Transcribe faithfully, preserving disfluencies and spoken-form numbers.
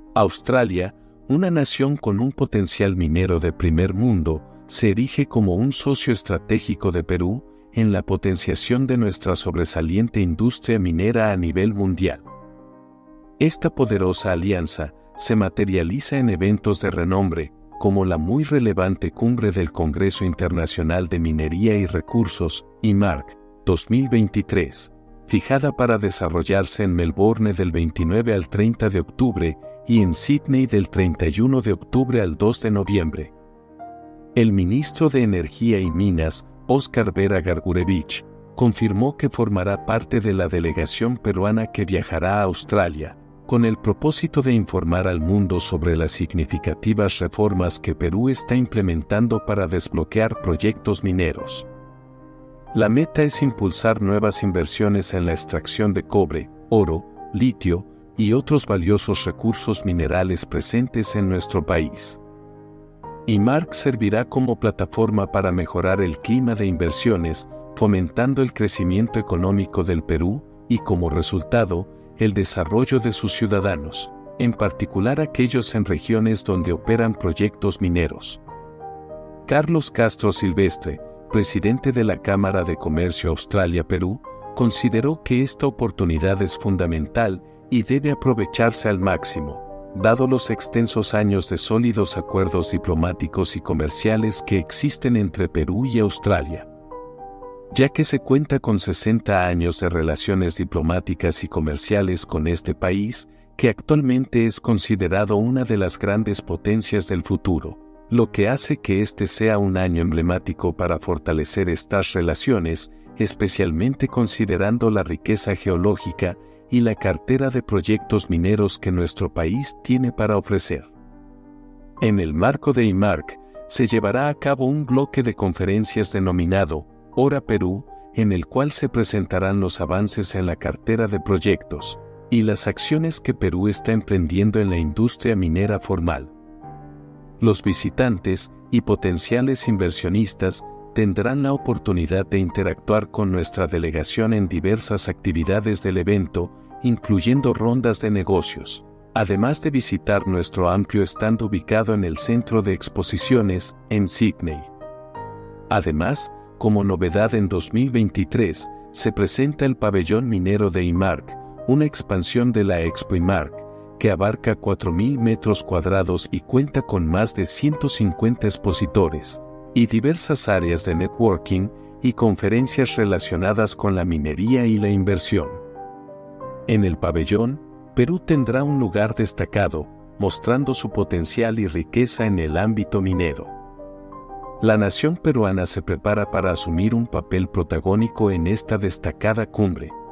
Australia, una nación con un potencial minero de primer mundo, se erige como un socio estratégico de Perú en la potenciación de nuestra sobresaliente industria minera a nivel mundial. Esta poderosa alianza se materializa en eventos de renombre, como la muy relevante cumbre del Congreso Internacional de Minería y Recursos, I M A R C, dos mil veintitrés, fijada para desarrollarse en Melbourne del veintinueve al treinta de octubre y en Sydney del treinta y uno de octubre al dos de noviembre. El ministro de Energía y Minas, Óscar Vera Gargurevich, confirmó que formará parte de la delegación peruana que viajará a Australia, con el propósito de informar al mundo sobre las significativas reformas que Perú está implementando para desbloquear proyectos mineros. La meta es impulsar nuevas inversiones en la extracción de cobre, oro, litio y otros valiosos recursos minerales presentes en nuestro país. I M A R C servirá como plataforma para mejorar el clima de inversiones, fomentando el crecimiento económico del Perú y, como resultado, el desarrollo de sus ciudadanos, en particular aquellos en regiones donde operan proyectos mineros. Carlos Castro Silvestre, presidente de la Cámara de Comercio Australia-Perú, consideró que esta oportunidad es fundamental y debe aprovecharse al máximo, dado los extensos años de sólidos acuerdos diplomáticos y comerciales que existen entre Perú y Australia. Ya que se cuenta con sesenta años de relaciones diplomáticas y comerciales con este país, que actualmente es considerado una de las grandes potencias del futuro, lo que hace que este sea un año emblemático para fortalecer estas relaciones, especialmente considerando la riqueza geológica y la cartera de proyectos mineros que nuestro país tiene para ofrecer. En el marco de I M A R C, se llevará a cabo un bloque de conferencias denominado Hora Perú, en el cual se presentarán los avances en la cartera de proyectos y las acciones que Perú está emprendiendo en la industria minera formal. Los visitantes y potenciales inversionistas tendrán la oportunidad de interactuar con nuestra delegación en diversas actividades del evento, incluyendo rondas de negocios, además de visitar nuestro amplio stand ubicado en el Centro de Exposiciones, en Sydney. Además, como novedad en dos mil veintitrés, se presenta el pabellón minero de I M A R C, una expansión de la Expo I M A R C, que abarca cuatro mil metros cuadrados y cuenta con más de ciento cincuenta expositores, y diversas áreas de networking y conferencias relacionadas con la minería y la inversión. En el pabellón, Perú tendrá un lugar destacado, mostrando su potencial y riqueza en el ámbito minero. La nación peruana se prepara para asumir un papel protagónico en esta destacada cumbre.